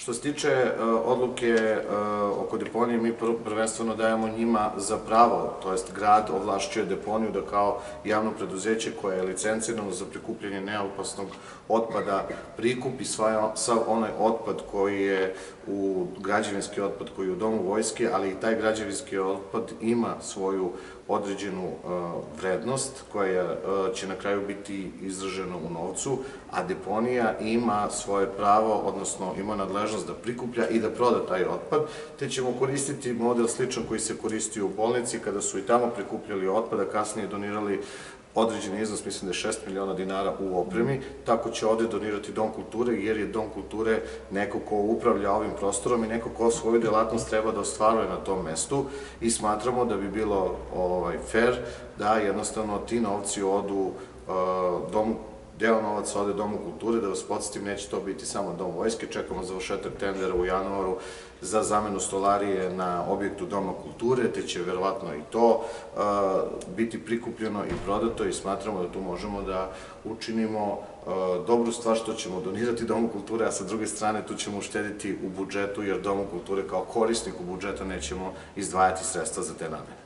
Što se tiče odluke oko deponije, mi prvenstveno dajemo njima za pravo, to jest grad ovlašćuje deponiju da kao javno preduzeće koje je licencirano za prikupljanje neopasnog otpada prikupi sav onaj otpad koji je građevinski otpad koji je u Domu vojske, ali i taj građevinski otpad ima svoju određenu vrednost koja će na kraju biti izražena u novcu, a deponija ima svoje pravo, odnosno ima nadležnost da prikuplja i da proda taj otpad, te ćemo koristiti model sličan koji se koristio u bolnici kada su i tamo prikupljali otpad, a kasnije donirali određeni iznos, mislim da je 6 miliona dinara u opremi, tako će ovde donirati Dom kulture, jer je Dom kulture neko ko upravlja ovim prostorom i neko ko svoju delatnost treba da ostvaruje na tom mestu i smatramo da bi bilo fair da jednostavno ti novci odu deo novaca ode Domu kulture. Da vas podsjetim, neće to biti samo Dom vojske, čekamo završetak tendera u januaru za zamenu stolarije na objektu Doma kulture, te će verovatno i to biti prikupljeno i prodato i smatramo da tu možemo da učinimo dobru stvar što ćemo donirati Domu kulture, a sa druge strane tu ćemo uštediti u budžetu, jer Domu kulture kao korisniku budžeta nećemo izdvajati sredstva za te namene.